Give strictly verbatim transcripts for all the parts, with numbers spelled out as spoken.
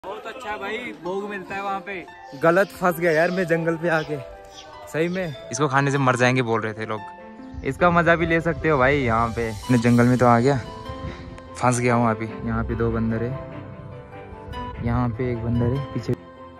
बहुत अच्छा भाई, भोग मिलता है वहाँ पे। गलत फंस गया यार मैं जंगल पे आके, सही में। इसको खाने से मर जाएंगे बोल रहे थे लोग, इसका मजा भी ले सकते हो भाई यहाँ पे। मैं जंगल में तो आ गया, फंस गया हूँ अभी। यहाँ पे दो बंदर है, यहाँ पे एक बंदर है पीछे।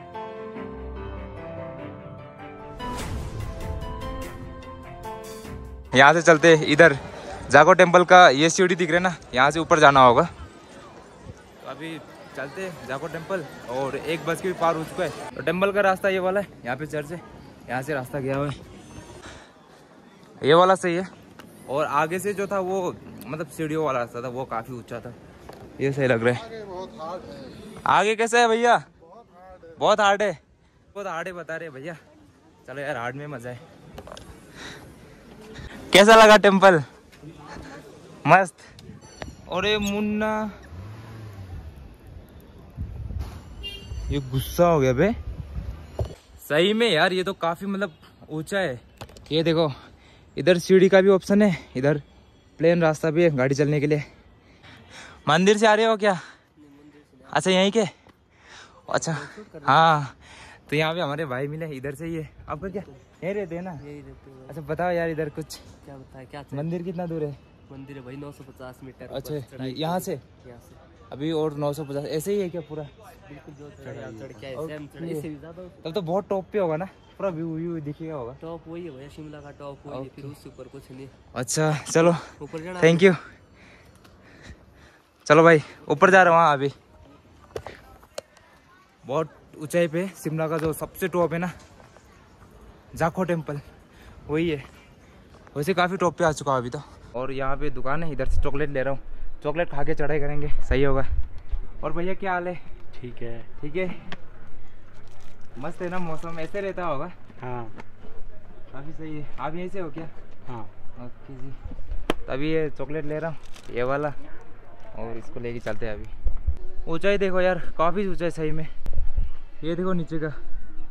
यहाँ से चलते इधर जागो टेम्पल का, ये सीढ़ी दिख रहा है ना, यहाँ से ऊपर जाना होगा। तो अभी चलते जागो टेम्पल, और एक बस के भी पार हो चुका है। तो टेम्पल का रास्ता ये वाला है, यहाँ पे चर्च है, यहाँ से रास्ता गया हुआ है, ये वाला सही है। और आगे से जो था वो मतलब सीढ़ियों वाला रास्ता था, वो काफी ऊंचा था, ये सही लग रहा है। आगे कैसा है भैया? बहुत हार्ड है, बहुत हार्ड है बता रहे भैया। चलो यार, हार्ड में मजा है। कैसा लगा टेम्पल? मस्त। और ये मुन्ना ये गुस्सा हो गया बे, सही में यार। ये तो काफी मतलब ऊंचा है। ये देखो इधर सीढ़ी का भी ऑप्शन है, इधर प्लेन रास्ता भी है गाड़ी चलने के लिए। मंदिर से आ रहे हो क्या? अच्छा यहीं के, अच्छा हाँ। तो यहाँ पे हमारे भाई मिले, इधर से ही है। आपका क्या यहीं रहते हैं ना? यही रहते हैं। अच्छा बताओ यार, इधर कुछ क्या बताए, क्या मंदिर कितना दूर है? मंदिर है भाई नौ सौ पचास मीटर। अच्छा यहाँ से यहाँ से अभी और नौ सौ पचास ऐसे ही है क्या पूरा? बिल्कुल जो चढ़ के आए, सेम चढ़ाई से भी ज्यादा। तब तो बहुत टॉप पे होगा ना, पूरा व्यू व्यू दिखेगा होगा। टॉप वही है भैया, शिमला का टॉप वही है, फिर उससे ऊपर कुछ नहीं। अच्छा चलो ऊपर जाना। Thank you. चलो भाई ऊपर जा रहे हो। वहाँ अभी बहुत ऊंचाई पे शिमला का जो सबसे टॉप है ना, जाखो टेम्पल, वही है। वैसे काफ़ी टॉप पे आ चुका हूँ अभी तो। और यहाँ पे दुकान है, इधर से चॉकलेट ले रहा हूँ, चॉकलेट खा के चढ़ाई करेंगे, सही होगा। और भैया क्या हाल है? ठीक है ठीक है, मस्त है ना मौसम, ऐसे रहता होगा। हाँ काफ़ी सही है। आप यहीं से हो क्या? हाँ ओके जी। तभी ये चॉकलेट ले रहा हूँ, ये वाला, और इसको लेके चलते हैं अभी। ऊंचाई देखो यार, काफ़ी ऊंचाई सही में। ये देखो नीचे का,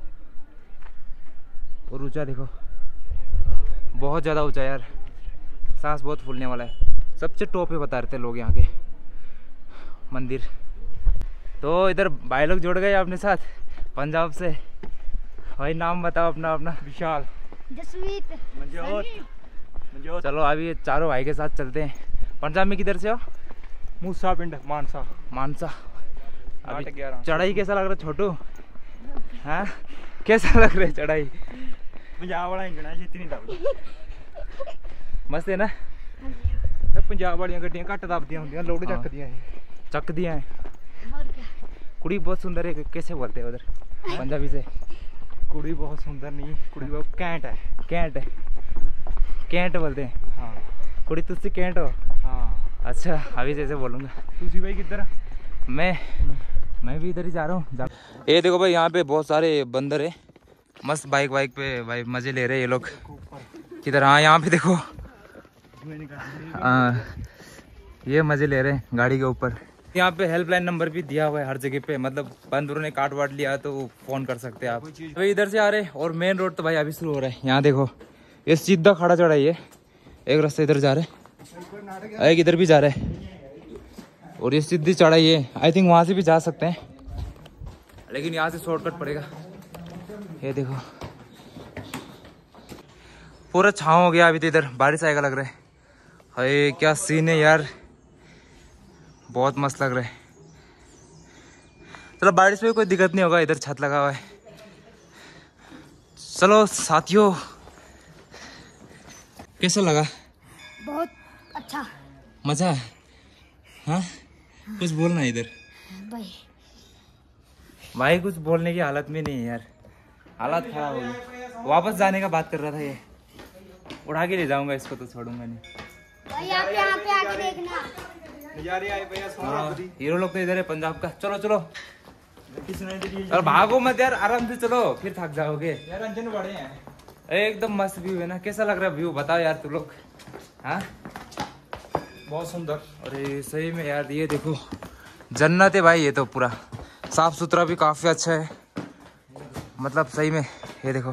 और ऊंचा देखो, बहुत ज़्यादा ऊंचा यार, सांस बहुत फूलने वाला है। सबसे टॉप पे बता रहे थे लोग यहाँ के मंदिर। तो इधर भाई लोग जुड़ गए अपने साथ पंजाब से। भाई नाम बताओ अपना अपना। विशाल, जसवीत, मंजोत, मंजोत। चलो अभी चारों भाई के साथ चलते हैं। पंजाब में किधर से हो? मूसा पिंड, मानसा। मानसा। अभी आठ ग्यारह। चढ़ाई कैसा लग रहा है छोटू? हाँ कैसा लग रहा है चढ़ाई? पंजाब वाला इंजन है, जितनी दबदा। मस्त है ना? पंजाब वाली गड्डियां घट दबदियां होंदियां, लोड हाँ। चकदियां हैं। चक दिया है। और क्या? कुड़ी बहुत सुंदर है, कैसे बोलते हैं उधर पंजाबी से? कुड़ी बहुत सुंदर नहीं, कुड़ी बहुत कैंट है। कैंट है, कैंट बोलते हैं। हाँ कुड़ी तुझसे कैंट हो? हाँ। अच्छा अभी से ऐसे बोलूँगा। तुसी भाई किधर? मैं मैं भी इधर ही जा रहा हूँ। जा... ये देखो भाई, यहाँ पे बहुत सारे बंदर है, मस्त बाइक वाइक पे भाई मजे ले रहे हैं ये लोग। किधर? हाँ यहाँ पे देखो, आ, ये मजे ले रहे हैं गाड़ी के ऊपर। यहाँ पे हेल्पलाइन नंबर भी दिया हुआ है हर जगह पे, मतलब बंदरों ने काट वाट लिया तो फोन कर सकते हैं आप। भाई इधर से आ रहे हैं, और मेन रोड तो भाई अभी शुरू हो रहा है। यहाँ देखो ये सीधा खड़ा चढ़ाई है, एक रास्ते इधर जा रहे हैं, एक इधर भी जा रहे हैं, और ये सीधी चढ़ाई है। आई थिंक वहाँ से भी जा सकते हैं, लेकिन यहाँ से शॉर्टकट पड़ेगा। ये देखो पूरा छाँव हो गया, अभी तो इधर बारिश आएगा लग रहा है। हाय क्या सीन है यार, बहुत मस्त लग रहा है। चलो बारिश में कोई दिक्कत नहीं होगा, इधर छत लगा हुआ है। चलो साथियों, कैसा लगा? बहुत अच्छा मजा? हाँ कुछ बोलना इधर भाई। भाई कुछ बोलने की हालत में नहीं है यार, हालत खराब हो गई। वापस जाने का बात कर रहा था, ये उठा के ले जाऊंगा इसको, तो छोड़ूंगा नहीं। भाई यहाँ पे यहाँ पे आके देखना। नजारे आए भैया, हाँ, हीरो लोग तो इधर है पंजाब का। चलो चलो और भागो मत यार, आराम से चलो, फिर थक जाओगे यार। अंजन बड़े हैं, एकदम मस्त व्यू है ना। कैसा लग रहा है व्यू बताओ यार तू लोग? हाँ बहुत सुंदर। अरे सही में यार, ये देखो जन्नत है भाई, ये तो पूरा साफ सुथरा भी काफी अच्छा है, मतलब सही में। ये देखो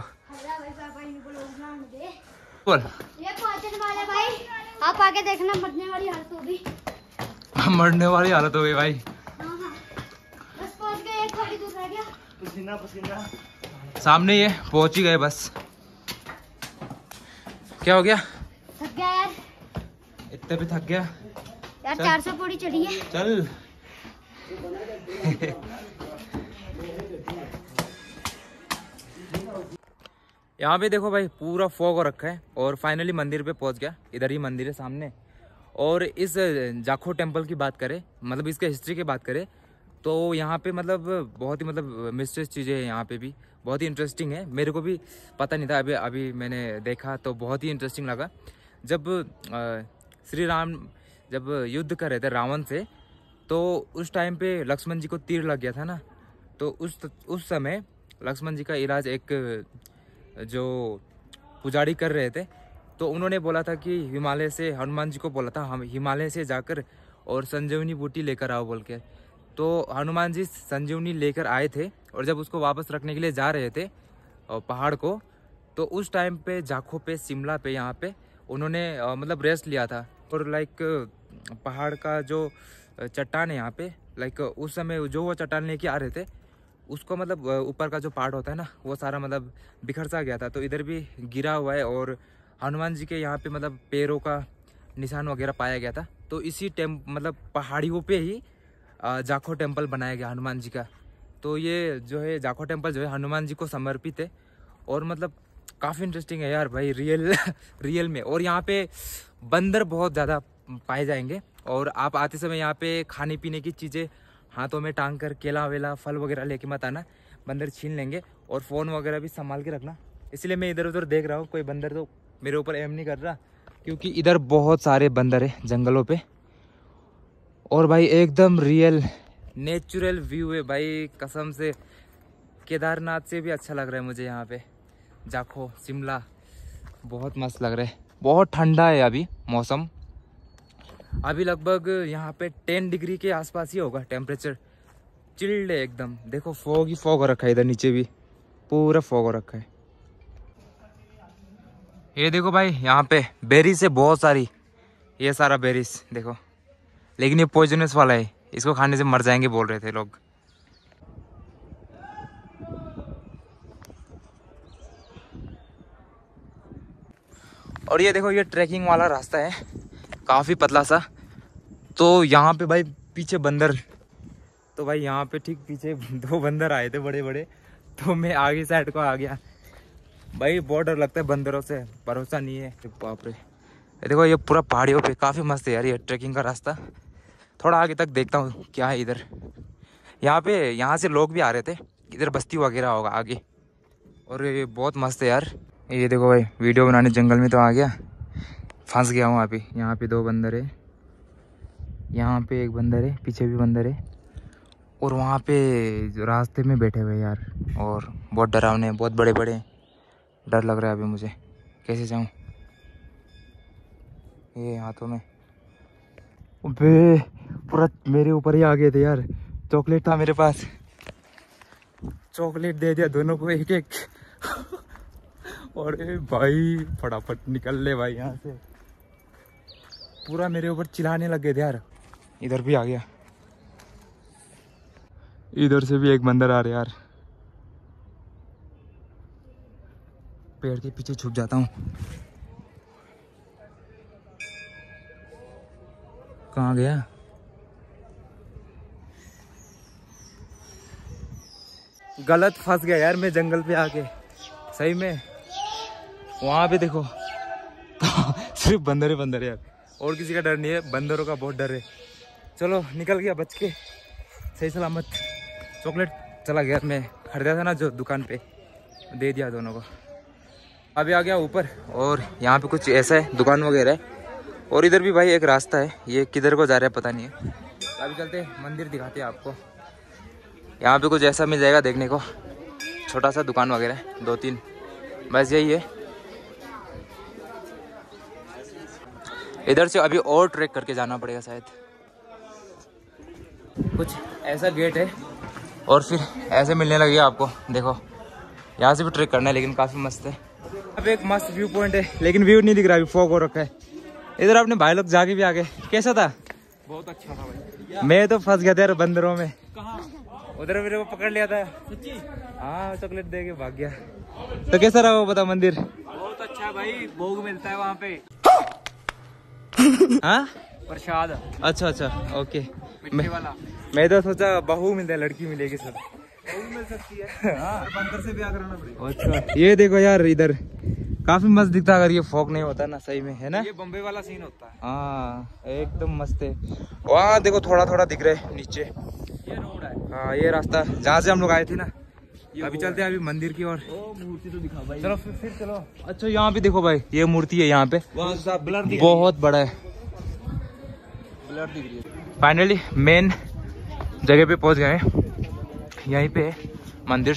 बोल, ये पहुंचने वाले भाई, आप आगे देखना, मरने वाली हालत होगी। मरने वाली हालत हो गई भाई। हाँ हाँ, बस पहुंच गए। थोड़ी दूर रह गया। पसीना पसीना। सामने ये पहुंच ही गए बस। क्या हो गया? थक गया यार। इतने भी थक गया यार। चार सौ पौड़ी चढ़ी है। चल। यहाँ पे देखो भाई पूरा फॉग हो रखा है और फाइनली मंदिर पे पहुंच गया। इधर ही मंदिर है सामने। और इस जाखो टेम्पल की बात करें, मतलब इसके हिस्ट्री की बात करें तो यहाँ पे मतलब बहुत ही मतलब मिस्ट्रियस चीज़ें हैं। यहाँ पे भी बहुत ही इंटरेस्टिंग है। मेरे को भी पता नहीं था, अभी अभी मैंने देखा तो बहुत ही इंटरेस्टिंग लगा। जब श्री राम जब युद्ध कर रहे थे रावण से, तो उस टाइम पे लक्ष्मण जी को तीर लग गया था ना, तो उस उस समय लक्ष्मण जी का इलाज एक जो पुजारी कर रहे थे, तो उन्होंने बोला था कि हिमालय से, हनुमान जी को बोला था हम हिमालय से जाकर और संजीवनी बूटी लेकर आओ बोल के। तो हनुमान जी संजीवनी लेकर आए थे और जब उसको वापस रखने के लिए जा रहे थे पहाड़ को, तो उस टाइम पे जाखो पे, शिमला पे, यहाँ पे उन्होंने मतलब रेस्ट लिया था। और लाइक पहाड़ का जो चट्टान है यहाँ पे, लाइक उस समय जो वो चट्टान लेके आ रहे थे उसको मतलब ऊपर का जो पार्ट होता है ना, वो सारा मतलब बिखर सा गया था, तो इधर भी गिरा हुआ है। और हनुमान जी के यहाँ पे मतलब पैरों का निशान वगैरह पाया गया था। तो इसी टेम मतलब पहाड़ियों पे ही जाखो टेम्पल बनाया गया हनुमान जी का। तो ये जो है जाखो टेम्पल जो है हनुमान जी को समर्पित है और मतलब काफ़ी इंटरेस्टिंग है यार भाई, रियल रियल में। और यहाँ पे बंदर बहुत ज़्यादा पाए जाएंगे और आप आते समय यहाँ पे खाने पीने की चीज़ें हाथों में टांग कर, केला वेला फल वगैरह लेके मत आना, बंदर छीन लेंगे। और फ़ोन वगैरह भी संभाल के रखना। इसलिए मैं इधर उधर देख रहा हूँ, कोई बंदर तो मेरे ऊपर एम नहीं कर रहा, क्योंकि इधर बहुत सारे बंदर है जंगलों पे। और भाई एकदम रियल नेचुरल व्यू है भाई, कसम से केदारनाथ से भी अच्छा लग रहा है मुझे यहाँ पे। जाखो शिमला बहुत मस्त लग रहा है। बहुत ठंडा है अभी मौसम, अभी लगभग यहाँ पे टेन डिग्री के आसपास ही होगा टेम्परेचर। चिल्ड है एकदम। देखो फॉग ही फॉग हो रखा है, इधर नीचे भी पूरा फॉग हो रखा है। ये देखो भाई यहाँ पे बेरीज है बहुत सारी, ये सारा बेरीज देखो, लेकिन ये पॉइजनस वाला है, इसको खाने से मर जाएंगे बोल रहे थे लोग। और ये देखो ये ट्रैकिंग वाला रास्ता है, काफ़ी पतला सा। तो यहाँ पे भाई पीछे बंदर, तो भाई यहाँ पे ठीक पीछे दो बंदर आए थे बड़े बड़े, तो मैं आगे साइड को आ गया। भाई बहुत डर लगता है बंदरों से, भरोसा नहीं है। बाप रे, देखो ये पूरा पहाड़ियों पे काफ़ी मस्त है यार ये ट्रैकिंग का रास्ता। थोड़ा आगे तक देखता हूँ क्या है इधर। यहाँ पे यहाँ से लोग भी आ रहे थे, इधर बस्ती वगैरह होगा आगे। और ये बहुत मस्त है यार। ये देखो भाई वीडियो बनाने जंगल में तो आ गया, फंस गया हूँ अभी। यहाँ पे दो बंदर है, यहाँ पे एक बंदर है, पीछे भी बंदर है, और वहाँ पे जो रास्ते में बैठे हुए यार, और बहुत डरावने, बहुत बड़े बड़े। डर लग रहा है अभी मुझे, कैसे जाऊँ। ये हाथों में, अबे पूरा मेरे ऊपर ही आ गए थे यार। चॉकलेट था मेरे पास, चॉकलेट दे दिया दोनों को एक एक। और भाई फटाफट निकल ले भाई यहाँ से, पूरा मेरे ऊपर चिल्लाने लग गए थे यार। इधर भी आ गया, इधर से भी एक बंदर आ रहा है यार। पेड़ के पीछे छुप जाता हूँ। कहाँ गया? गलत फंस गया यार मैं जंगल पे आके, सही में। वहां पे देखो तो सिर्फ बंदर ही बंदर है यार, और किसी का डर नहीं है, बंदरों का बहुत डर है। चलो निकल गया बच के सही सलामत। चॉकलेट चला गया, मैं खरीदा था ना जो दुकान पे, दे दिया दोनों को। अभी आ गया ऊपर, और यहाँ पे कुछ ऐसा है दुकान वगैरह है। और इधर भी भाई एक रास्ता है, ये किधर को जा रहा है पता नहीं है। अभी चलते मंदिर दिखाते हैं आपको। यहाँ पे कुछ ऐसा मिल जाएगा देखने को, छोटा सा दुकान वगैरह है, दो तीन, बस यही है। इधर से अभी और ट्रैक करके जाना पड़ेगा शायद। कुछ ऐसा गेट है और फिर ऐसे मिलने लगेगा आपको। देखो यहाँ से भी ट्रैक करना है, लेकिन काफ़ी मस्त है। अब एक मस्त व्यू पॉइंट है, लेकिन व्यू नहीं दिख रहा, अभी फॉग हो रखा है। इधर अपने भाई लोग जाके भी आ गए। कैसा था? बहुत अच्छा था भाई। मैं तो फंस गया था यार बंदरों में। कहाँ? उधर मेरे को पकड़ लिया था सच्ची। हाँ चॉकलेट दे के भाग गया। तो कैसा रहा वो बता मंदिर? बहुत अच्छा भाई, भोग मिलता है वहाँ पे। हाँ प्रसाद। अच्छा अच्छा ओके। मिट्टी वाला। मैं तो सोचा बहू मिलता है, लड़की मिलेगी सब। बहू मिल सकती है। हाँ बंदर से ब्याह कराना पड़ेगा। अच्छा ये देखो यार, इधर काफी मस्त दिखता अगर ये फॉग नहीं होता ना, सही में है ना। ये बम्बई वाला सीन होता है। हाँ एकदम मस्त है। वहाँ देखो थोड़ा थोड़ा दिख रहा है नीचे। ये रोड है। हाँ ये रास्ता जहाँ से हम लोग आए थे ना। अभी चलते हैं अभी मंदिर की ओर। मूर्ति तो दिखा भाई। चलो फिर फिर चलो। अच्छा यहाँ पे देखो भाई, ये मूर्ति है यहाँ पे, ब्लर दिख बहुत बड़ा है। ब्लर दिख रही है। फाइनली मेन जगह पे पहुंच गए हैं। यहीं पे है मंदिर।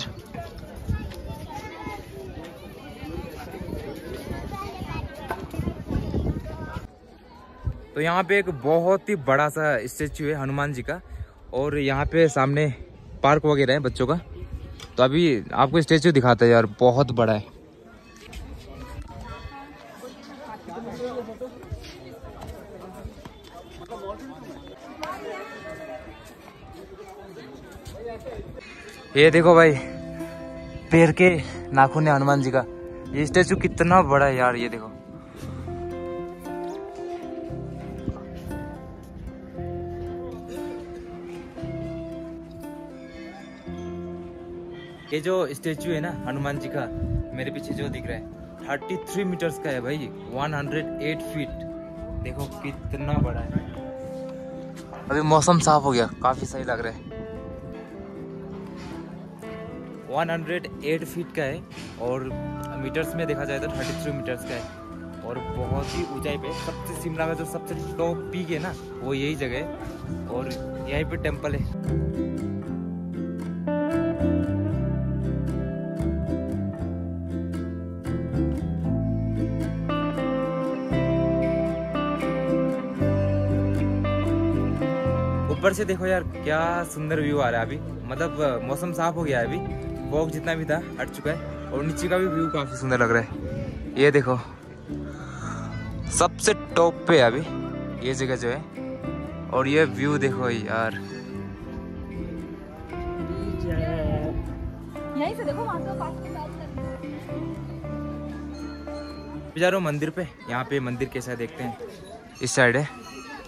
तो यहाँ पे एक बहुत ही बड़ा सा स्टेचू है हनुमान जी का, और यहाँ पे सामने पार्क वगैरह है बच्चों का। तो अभी आपको स्टेचू दिखाता है यार, बहुत बड़ा है। ये देखो भाई, पैर के नाखून है हनुमान जी का। ये स्टेचू कितना बड़ा है यार, ये देखो। ये जो स्टेचू है ना हनुमान जी का, मेरे पीछे जो दिख रहा है तैंतीस मीटर्स का है भाई, एक सौ आठ फीट। देखो कितना बड़ा है। अभी मौसम साफ हो गया, काफी सही लग रहा है। एक सौ आठ फीट का है, और मीटर्स में देखा जाए तो तैंतीस मीटर्स का है, और बहुत ही ऊंचाई पे। सबसे शिमला का जो सबसे टॉप पीक है ना, वो यही जगह है, और यहीं पे टेम्पल है। ऊपर से देखो यार क्या सुंदर व्यू आ रहा है अभी। मतलब मौसम साफ हो गया है अभी, फॉग जितना भी था हट चुका है, और नीचे का भी व्यू काफी सुंदर लग रहा है। ये देखो सबसे टॉप पे अभी ये जगह जो है, और ये व्यू देखो यार। यहीं से देखो, वहां से पास में जा रहा हूँ मंदिर पे। यहाँ पे मंदिर कैसा है देखते हैं। इस साइड है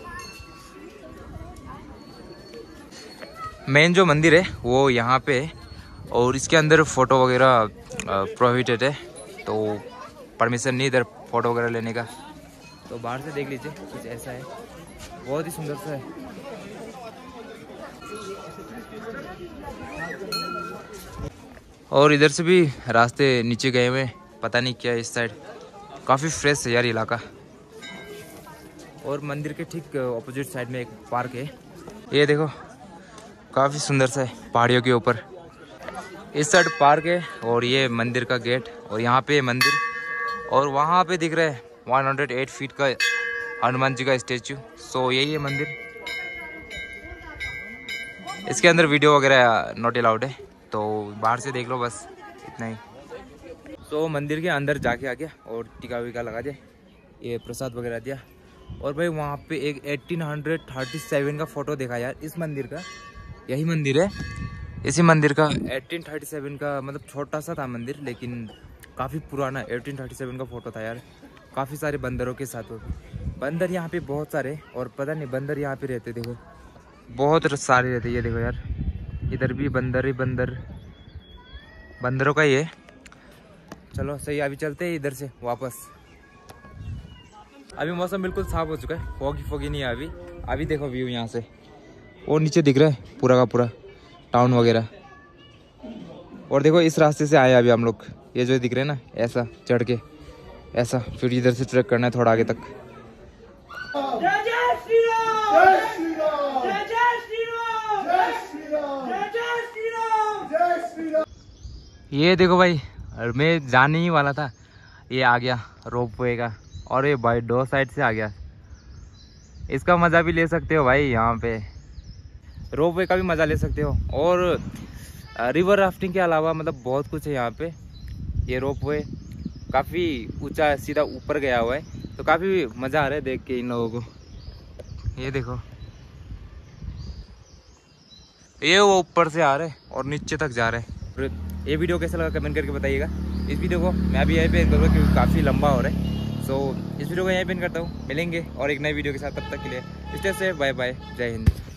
मेन जो मंदिर है, वो यहाँ पे है, और इसके अंदर फोटो वगैरह प्रोहिबिटेड है, तो परमिशन नहीं इधर फोटो वगैरह लेने का। तो बाहर से देख लीजिए, कुछ ऐसा है, बहुत ही सुंदर सा है। और इधर से भी रास्ते नीचे गए हुए, पता नहीं क्या है इस साइड। काफ़ी फ्रेश है यार इलाका। और मंदिर के ठीक ऑपोजिट साइड में एक पार्क है, ये देखो काफ़ी सुंदर सा है, पहाड़ियों के ऊपर। इस साइड पार्क है, और ये मंदिर का गेट, और यहाँ पे मंदिर, और वहाँ पे दिख रहा है एक सौ आठ फीट का हनुमान जी का स्टेचू। सो यही है मंदिर। इसके अंदर वीडियो वगैरह नॉट अलाउड है, तो बाहर से देख लो बस, इतना ही। तो मंदिर के अंदर जाके आ गया, और टीका वीका लगा दिया, ये प्रसाद वगैरह दिया। और भाई वहाँ पे एक अठारह सौ सैंतीस का फोटो देखा यार, इस मंदिर का। यही मंदिर है, इसी मंदिर का अठारह सौ सैंतीस का, मतलब छोटा सा था मंदिर, लेकिन काफ़ी पुराना। अठारह सौ सैंतीस का फोटो था यार, काफ़ी सारे बंदरों के साथ। वो बंदर यहाँ पे बहुत सारे, और पता नहीं बंदर यहाँ पे रहते, देखो बहुत सारे रहते। ये देखो यार, इधर भी बंदर ही बंदर, बंदरों का ही है। चलो सही, अभी चलते हैं इधर से वापस। अभी मौसम बिल्कुल साफ हो चुका है, फॉगी फॉगी नहीं है अभी। अभी देखो व्यू यहाँ से, वो नीचे दिख रहा है पूरा का पूरा टाउन वगैरह। और देखो इस रास्ते से आए अभी हम लोग, ये जो दिख रहे हैं ना, ऐसा चढ़ के ऐसा, फिर इधर से ट्रैक करना है थोड़ा आगे तक। ये देखो भाई, मैं जाने ही वाला था, ये आ गया रोप वे का, और ये भाई दो साइड से आ गया। इसका मज़ा भी ले सकते हो भाई, यहाँ पे रोप वे का भी मज़ा ले सकते हो। और रिवर राफ्टिंग के अलावा मतलब बहुत कुछ है यहाँ पे। ये रोप वे काफ़ी ऊंचा सीधा ऊपर गया हुआ है, तो काफ़ी मज़ा आ रहा है देख के इन लोगों को। ये देखो ये वो ऊपर से आ रहे और नीचे तक जा रहे हैं। और ये वीडियो कैसा लगा कमेंट करके बताइएगा। इस वीडियो को मैं भी यहीं पे एंड करूँगा क्योंकि काफ़ी लंबा हो रहा है। सो इस वीडियो को यहीं पे एंड करता हूँ। मिलेंगे और एक नई वीडियो के साथ, तब तक के लिए स्टे सेफ, बाय बाय, जय हिंद।